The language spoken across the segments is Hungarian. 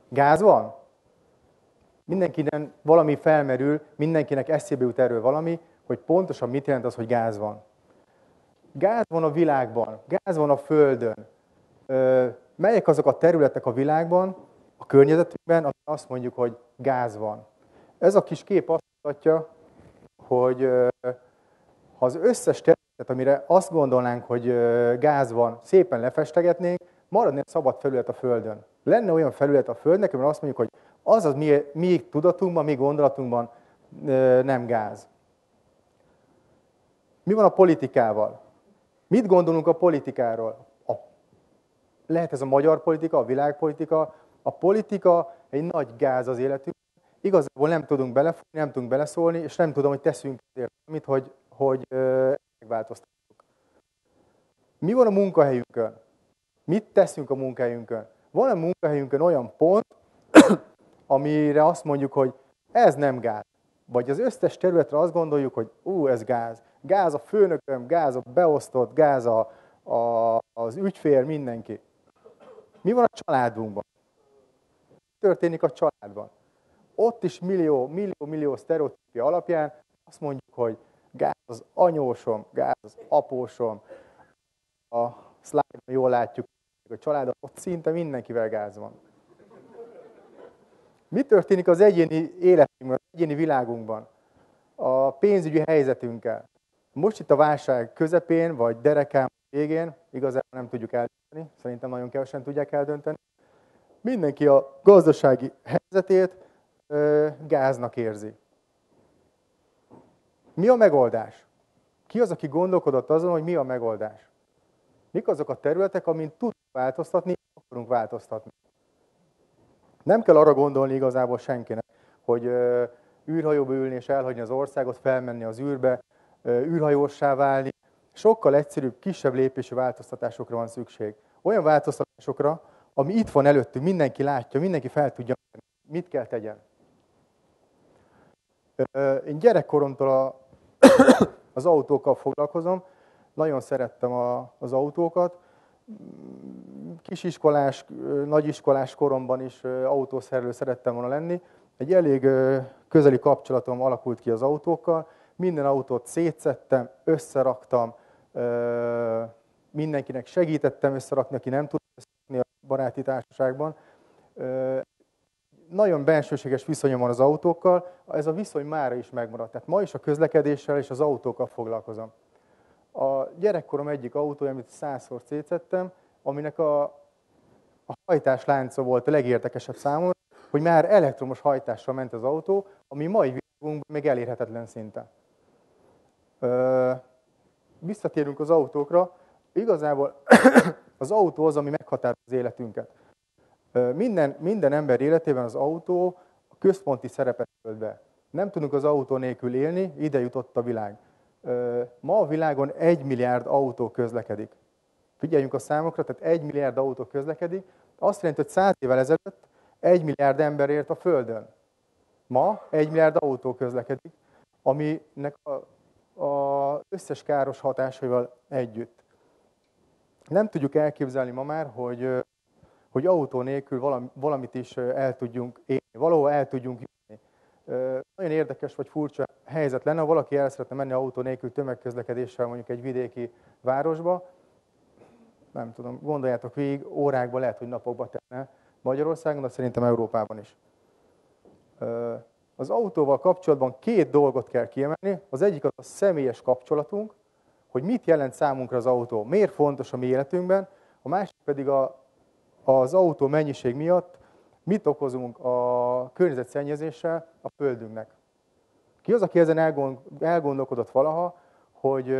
Gáz van? Mindenkinek valami felmerül, mindenkinek eszébe jut erről valami, hogy pontosan mit jelent az, hogy gáz van. Gáz van a világban, gáz van a Földön. Melyek azok a területek a világban, a környezetünkben, ahol azt mondjuk, hogy gáz van. Ez a kis kép azt mutatja, hogy ha az összes területet, amire azt gondolnánk, hogy gáz van, szépen lefestegetnénk, maradna egy szabad felület a Földön. Lenne olyan felület a Földnek, amire azt mondjuk, hogy az mi tudatunkban, mi gondolatunkban nem gáz. Mi van a politikával? Mit gondolunk a politikáról? Lehet ez a magyar politika, a világpolitika. A politika egy nagy gáz az életünkben. Igazából nem tudunk belefogni, nem tudunk beleszólni, és nem tudom, hogy teszünk mit, hogy megváltoztassuk. Mi van a munkahelyünkön? Mit teszünk a munkahelyünkön? Van a munkahelyünkön olyan pont, amire azt mondjuk, hogy ez nem gáz. Vagy az összes területre azt gondoljuk, hogy ez gáz. Gáz a főnököm, gáz a beosztott, gáz az ügyfél, mindenki. Mi van a családunkban? Mi történik a családban? Ott is millió sztereotípia alapján azt mondjuk, hogy gáz az anyósom, gáz az apósom. A szlájdon jól látjuk, hogy a családban ott szinte mindenkivel gáz van. Mi történik az egyéni életünkben, az egyéni világunkban? A pénzügyi helyzetünkkel. Most itt a válság közepén, vagy derekán végén, igazából nem tudjuk eldönteni, szerintem nagyon kevesen tudják eldönteni. Mindenki a gazdasági helyzetét gáznak érzi. Mi a megoldás? Ki az, aki gondolkodott azon, hogy mi a megoldás? Mik azok a területek, amin tudunk változtatni, akarunk változtatni? Nem kell arra gondolni igazából senkinek, hogy űrhajóba ülni és elhagyni az országot, felmenni az űrbe, űrhajóssá válni. Sokkal egyszerűbb, kisebb lépésű változtatásokra van szükség. Olyan változtatásokra, ami itt van előttünk, mindenki látja, mindenki fel tudja, mit kell tegyen. Én gyerekkoromtól az autókkal foglalkozom, nagyon szerettem az autókat. Kisiskolás, nagyiskolás koromban is autószerelő szerettem volna lenni. Egy elég közeli kapcsolatom alakult ki az autókkal. Minden autót szétszedtem, összeraktam, mindenkinek segítettem összerakni, aki nem tudta összerakni a baráti társaságban. Nagyon bensőséges viszonyom van az autókkal, ez a viszony mára is megmaradt. Tehát ma is a közlekedéssel és az autókkal foglalkozom. A gyerekkorom egyik autója, amit 100-szor szétszettem, aminek a hajtáslánca volt a legérdekesebb számomra, hogy már elektromos hajtással ment az autó, ami mai világunkban még elérhetetlen szinte. Visszatérünk az autókra. Igazából az autó az, ami meghatározza az életünket. Minden ember életében az autó a központi szerepet tölt be. Nem tudunk az autó nélkül élni, ide jutott a világ. Ma a világon 1 milliárd autó közlekedik. Figyeljünk a számokra, tehát 1 milliárd autó közlekedik. Azt jelenti, hogy 100 évvel ezelőtt 1 milliárd ember élt a Földön. Ma 1 milliárd autó közlekedik, aminek az összes káros hatásaival együtt. Nem tudjuk elképzelni ma már, hogy autó nélkül valamit is el tudjunk élni, valahol el tudjunk jutni. Nagyon érdekes vagy furcsa helyzet lenne, ha valaki el szeretne menni autó nélkül tömegközlekedéssel mondjuk egy vidéki városba. Nem tudom, gondoljátok végig, órákban, lehet, hogy napokba tenne Magyarországon, de szerintem Európában is. Az autóval kapcsolatban 2 dolgot kell kiemelni. Az egyik az a személyes kapcsolatunk, hogy mit jelent számunkra az autó, miért fontos a mi életünkben, a másik pedig az autó mennyiség miatt mit okozunk a környezetszennyezéssel a Földünknek. Ki az, aki ezen elgondolkodott valaha, hogy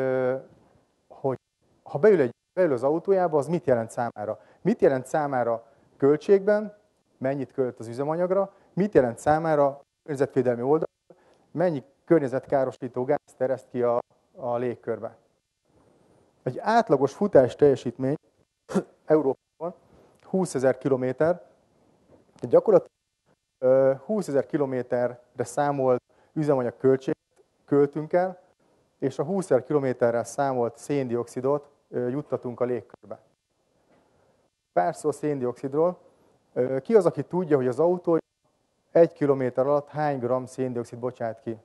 ha beül az autójába, az mit jelent számára? Mit jelent számára költségben, mennyit költ az üzemanyagra, mit jelent számára környezetvédelmi oldalon, mennyi környezetkárosító gáz tereszt ki a légkörbe. Egy átlagos futás teljesítmény Európában 20 000 kilométer, gyakorlatilag 20 000 kilométerre számolt üzemanyag költséget költünk el, és a 20 000 kilométerrel számolt széndioxidot juttatunk a légkörbe. Pár szó a széndioxidról. Ki az, aki tudja, hogy az autó 1 kilométer alatt hány gramm szén-dioxid bocsát ki?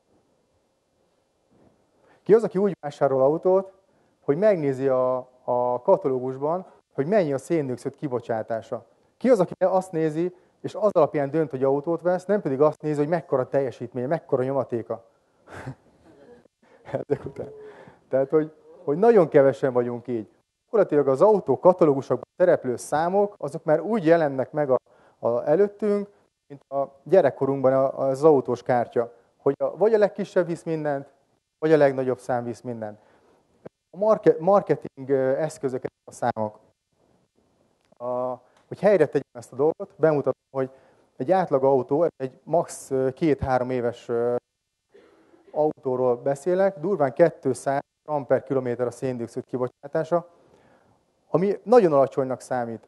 Ki az, aki úgy vásárol autót, hogy megnézi a katalógusban, hogy mennyi a szén-dioxid kibocsátása? Ki az, aki azt nézi, és az alapján dönt, hogy autót vesz, nem pedig azt nézi, hogy mekkora teljesítménye, mekkora nyomatéka. Ezek után. Tehát, hogy nagyon kevesen vagyunk így. Gyakorlatilag az autó katalógusokban szereplő számok, azok már úgy jelennek meg előttünk, mint a gyerekkorunkban az autós kártya, hogy vagy a legkisebb visz mindent, vagy a legnagyobb szám visz mindent. A marketing eszközök a számok. Hogy helyre tegyem ezt a dolgot, bemutatom, hogy egy átlag autó, egy max. 2-3 éves autóról beszélek, durván 200 g/km a szén-dioxid kibocsátása, ami nagyon alacsonynak számít.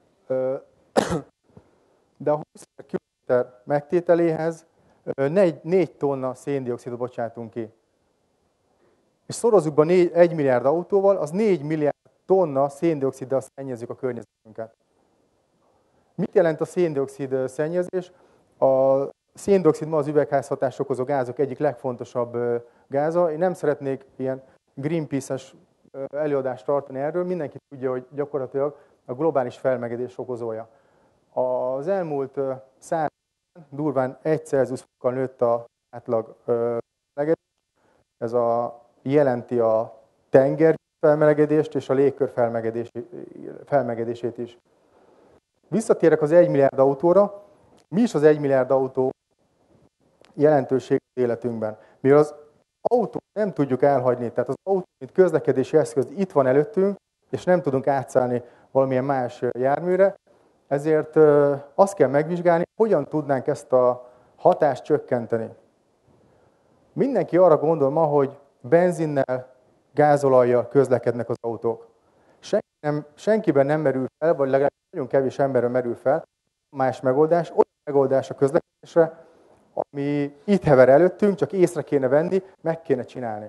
De a 20 km megtételéhez 4 tonna szén-dioxidot bocsátunk ki. És szorozzuk be 1 milliárd autóval, az 4 milliárd tonna szén-dioxiddal szennyezzük a környezetünket. Mit jelent a szén-dioxid szennyezés? A szén-dioxid ma az üvegházhatást okozó gázok egyik legfontosabb gáza. Én nem szeretnék ilyen Greenpeace-es előadást tartani erről. Mindenki tudja, hogy gyakorlatilag a globális felmelegedés okozója. Az elmúlt 100 durván 1 Celsius fokkal nőtt az átlag felmelegedés. Ez jelenti a tenger felmelegedést és a légkör felmelegedését is. Visszatérek az 1 milliárd autóra. Mi is az 1 milliárd autó jelentőség az életünkben? Mivel az autót nem tudjuk elhagyni, tehát az autó, mint közlekedési eszköz itt van előttünk, és nem tudunk átszállni valamilyen más járműre, ezért azt kell megvizsgálni, hogyan tudnánk ezt a hatást csökkenteni. Mindenki arra gondol ma, hogy benzinnel, gázolajjal közlekednek az autók. Senkiben nem merül fel, vagy legalább nagyon kevés emberben merül fel más megoldás, olyan megoldás a közlekedésre, ami itt hever előttünk, csak észre kéne venni, meg kéne csinálni.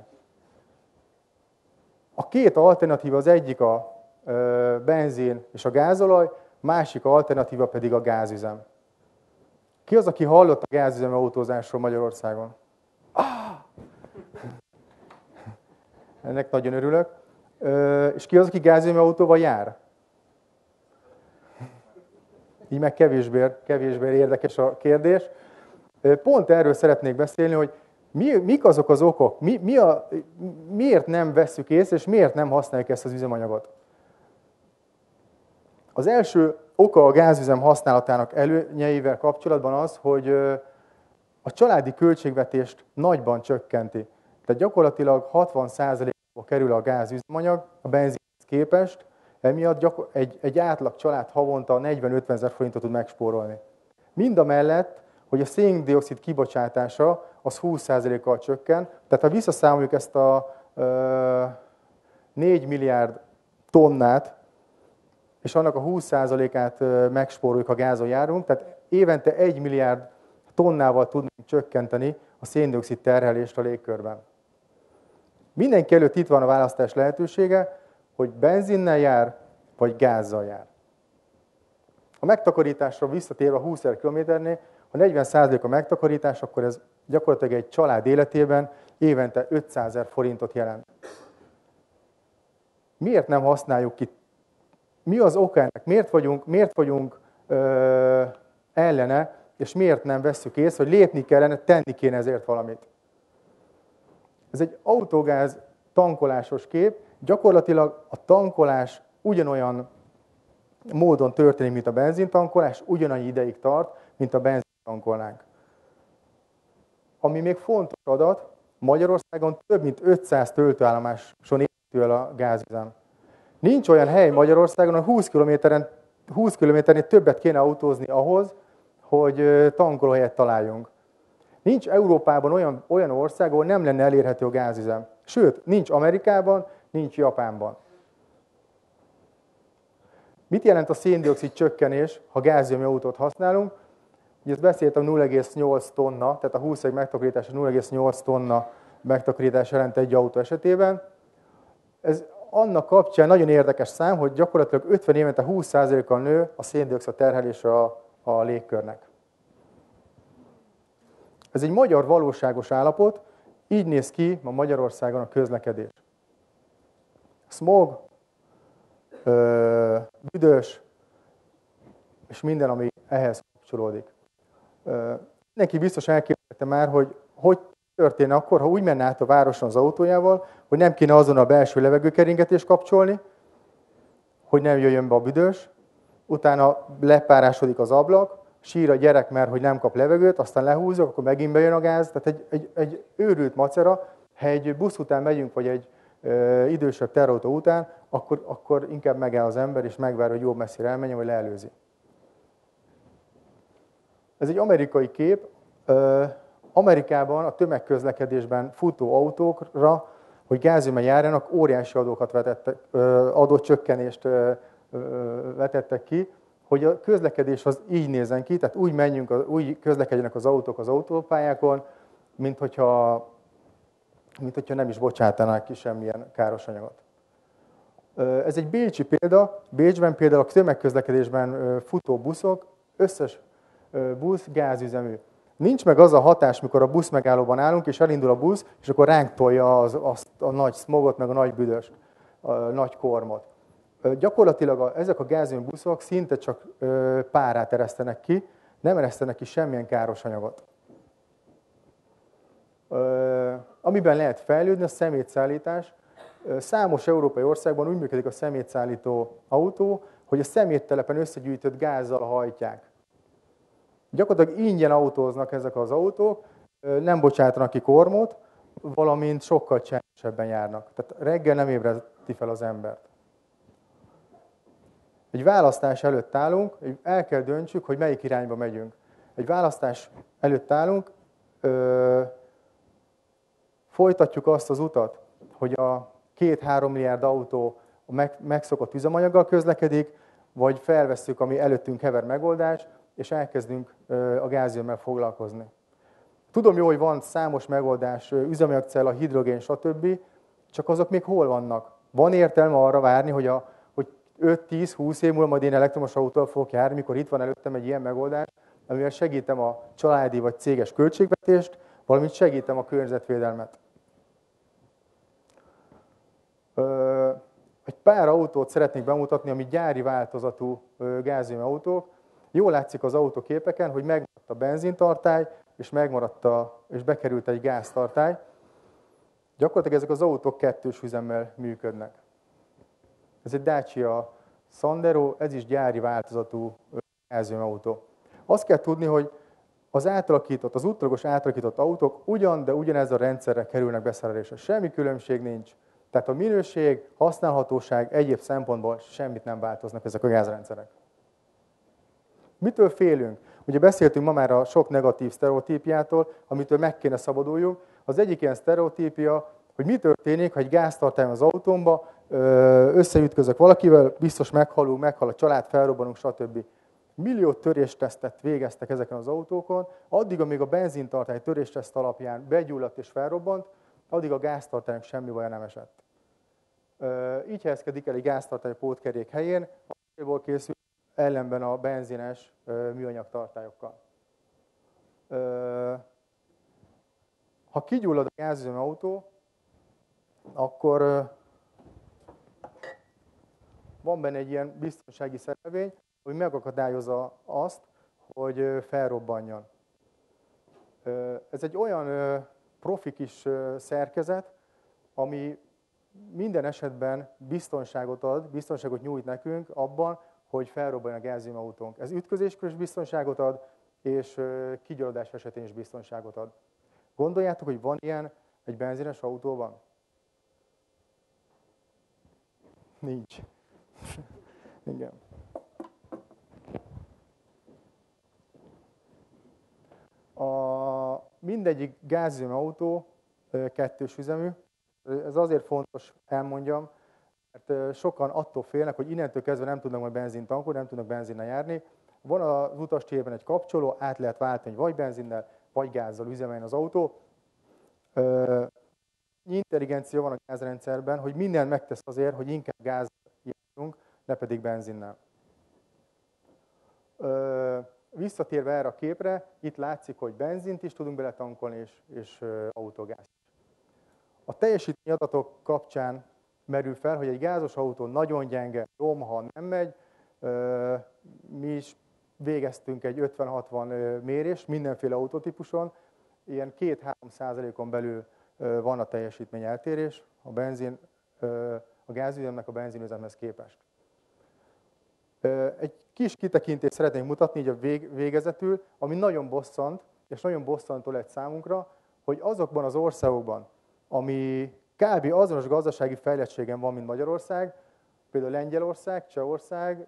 A két alternatíva, az egyik a benzin és a gázolaj, másik alternatíva pedig a gázüzem. Ki az, aki hallott a gázüzemű autózásról Magyarországon? Ennek nagyon örülök. És ki az, aki gázüzemű autóval jár? Így meg kevésbé érdekes a kérdés. Pont erről szeretnék beszélni, hogy mik azok az okok, miért nem vesszük észre, és miért nem használjuk ezt az üzemanyagot. Az első oka a gázüzem használatának előnyeivel kapcsolatban az, hogy a családi költségvetést nagyban csökkenti. Tehát gyakorlatilag 60%-ba kerül a gázüzemanyag a benzinhez képest, emiatt egy átlag család havonta 40-50 ezer forintot tud megspórolni. Mindamellett, hogy a szén-dioxid kibocsátása az 20%-kal csökken, tehát ha visszaszámoljuk ezt a 4 milliárd tonnát, és annak a 20%-át megspóroljuk, ha gázon járunk, tehát évente 1 milliárd tonnával tudnánk csökkenteni a szén-dioxid terhelést a légkörben. Mindenki előtt itt van a választás lehetősége, hogy benzinnel jár, vagy gázzal jár. A megtakarításra visszatérve a 20 000 kilométernél, ha 40% a megtakarítás, akkor ez gyakorlatilag egy család életében évente 500 000 forintot jelent. Miért nem használjuk ki? Mi az oka ennek? Miért vagyunk ellene, és miért nem vesszük észre, hogy lépni kellene, tenni kéne ezért valamit? Ez egy autógáz tankolásos kép. Gyakorlatilag a tankolás ugyanolyan módon történik, mint a benzintankolás, ugyanannyi ideig tart, mint a benzintankolnánk. Ami még fontos adat, Magyarországon több mint 500 töltőállomáson érhető el a gázüzem. Nincs olyan hely Magyarországon, hogy 20 kilométernél többet kéne autózni ahhoz, hogy tankolóhelyet találjunk. Nincs Európában olyan ország, ahol nem lenne elérhető a gázüzem. Sőt, nincs Amerikában, nincs Japánban. Mit jelent a szén-dioxid csökkenés, ha gázüzemű autót használunk? Ugye ezt beszéltem, 0,8 tonna, tehát a 20 megtakarítás 0,8 tonna megtakarítás jelent egy autó esetében. Ez annak kapcsán nagyon érdekes szám, hogy gyakorlatilag 50 évente 20%-kal nő a szén-dioxid terhelése a a légkörnek. Ez egy magyar valóságos állapot, így néz ki ma Magyarországon a közlekedés. Smog, büdös, és minden, ami ehhez kapcsolódik. Mindenki biztos elképzelte már, hogy történne akkor, ha úgy menne át a városon az autójával, hogy nem kéne azon a belső levegőkeringetést kapcsolni, hogy nem jöjjön be a büdös, utána lepárásodik az ablak, sír a gyerek, mert hogy nem kap levegőt, aztán lehúzok, akkor megint bejön a gáz. Tehát egy őrült macera, ha egy busz után megyünk, vagy egy idősebb terrautó után, akkor inkább megáll az ember, és megvár, hogy jobb messzire elmenjen, vagy leelőzi. Ez egy amerikai kép. Amerikában a tömegközlekedésben futó autókra, hogy gázüzemben járjanak, óriási adócsökkenést vetettek ki, hogy a közlekedés az így nézzen ki, tehát úgy közlekedjenek az autók az autópályákon, mint hogyha nem is bocsátanák ki semmilyen káros anyagot. Ez egy bécsi példa. Bécsben például a tömegközlekedésben futó buszok, összes busz gázüzemű. Nincs meg az a hatás, mikor a busz megállóban állunk, és elindul a busz, és akkor ránk tolja azt a nagy smogot, meg a nagy büdöst, a nagy kormot. Gyakorlatilag ezek a gázüzemű buszok szinte csak párát eresztenek ki, nem eresztenek ki semmilyen káros anyagot. Amiben lehet fejlődni, a szemétszállítás. Számos európai országban úgy működik a szemétszállító autó, hogy a szeméttelepen összegyűjtött gázzal hajtják. Gyakorlatilag ingyen autóznak ezek az autók, nem bocsátanak ki kormot, valamint sokkal csendesebben járnak. Tehát reggel nem ébreszti fel az embert. Egy választás előtt állunk, el kell döntsük, hogy melyik irányba megyünk. Egy választás előtt állunk, folytatjuk azt az utat, hogy a 2-3 milliárd autó megszokott üzemanyaggal közlekedik, vagy felvesszük, ami előttünk hever megoldás, és elkezdünk a gázüzemmel foglalkozni. Tudom jó, hogy van számos megoldás, üzemanyagcella, hidrogén, stb., csak azok még hol vannak? Van értelme arra várni, hogy 5-10-20 év múlva majd én elektromos autóval fogok járni, mikor itt van előttem egy ilyen megoldás, amivel segítem a családi vagy céges költségvetést, valamint segítem a környezetvédelmet. Egy pár autót szeretnék bemutatni, ami gyári változatú gázüzemű autók. Jól látszik az autóképeken, hogy megmaradt a benzintartály, és bekerült egy gáztartály. Gyakorlatilag ezek az autók kettős üzemmel működnek. Ez egy Dacia Sandero, ez is gyári változatú gázüzemű autó. Azt kell tudni, hogy az útlagos átalakított autók de ugyanez a rendszerre kerülnek beszerelésre. Semmi különbség nincs. Tehát a minőség, használhatóság, egyéb szempontból semmit nem változnak ezek a gázrendszerek. Mitől félünk? Ugye beszéltünk ma már a sok negatív sztereotípiától, amitől meg kéne szabaduljunk. Az egyik ilyen sztereotípia, hogy mi történik, ha egy gáztartály az autómba, összeütközök valakivel, biztos meghal a család, felrobbanunk, stb. Millió töréstesztet végeztek ezeken az autókon, addig, amíg a benzintartály törésteszt alapján begyulladt és felrobbant, addig a gáztartálynak semmi baja nem esett. Így helyezkedik el egy gáztartály pótkerék helyén, acélból készül, ellenben a benzines műanyag tartályokkal. Ha kigyullad a gázüzemű autó, akkor van benne egy ilyen biztonsági szerelvény, hogy megakadályozza azt, hogy felrobbanjon. Ez egy olyan profi kis szerkezet, ami minden esetben biztonságot nyújt nekünk abban, hogy felrobbanjon a gázüzemű autónk. Ez ütközéskor is biztonságot ad, és kigyulladás esetén is biztonságot ad. Gondoljátok, hogy van ilyen egy benzines autóban? Nincs. Igen. Mindegyik gázüzemű autó kettős üzemű. Ez azért fontos, elmondjam, mert sokan attól félnek, hogy innentől kezdve nem tudnak majd benzint tankolni, nem tudnak benzinnel járni. Van az utastérben egy kapcsoló, át lehet váltani vagy benzinnel, vagy gázzal üzemeljen az autó. Intelligencia van a gázrendszerben, hogy mindent megtesz azért, hogy inkább gázzal járjunk, ne pedig benzinnel. visszatérve erre a képre, itt látszik, hogy benzint is tudunk beletankolni, és autógázt. A teljesítményadatok kapcsán merül fel, hogy egy gázos autó nagyon gyenge, romha, nem megy. Mi is végeztünk egy 50-60 mérést mindenféle autótípuson, ilyen 2-3%-on belül van a teljesítmény eltérés a gázüzemnek a benzinüzemhez képest. Egy kis kitekintést szeretnék mutatni így a végezetül, ami nagyon bosszant, és nagyon bosszantó lett számunkra, hogy azokban az országokban, ami kb. Azonos gazdasági fejlettségen van, mint Magyarország, például Lengyelország, Csehország,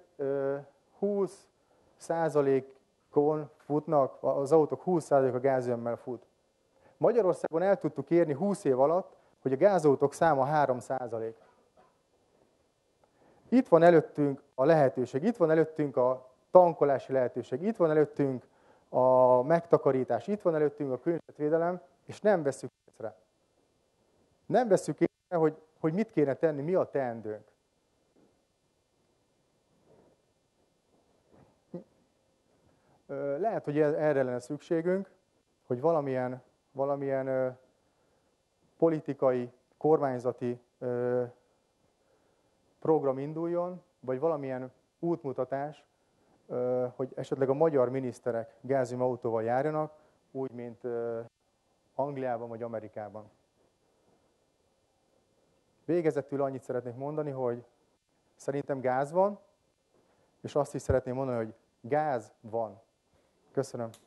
20%-on futnak, az autók 20%-a gázüzemmel fut. Magyarországon el tudtuk érni 20 év alatt, hogy a gázautók száma 3%. Itt van előttünk a lehetőség, itt van előttünk a tankolási lehetőség, itt van előttünk a megtakarítás, itt van előttünk a környezetvédelem, és nem vesszük észre. Nem vesszük észre, hogy mit kéne tenni, mi a teendőnk. Lehet, hogy erre lenne szükségünk, hogy valamilyen politikai, kormányzati program induljon, vagy valamilyen útmutatás, hogy esetleg a magyar miniszterek gázüzemautóval járjanak, úgy, mint Angliában vagy Amerikában. Végezetül annyit szeretnék mondani, hogy szerintem gáz van, és azt is szeretném mondani, hogy gáz van. Köszönöm.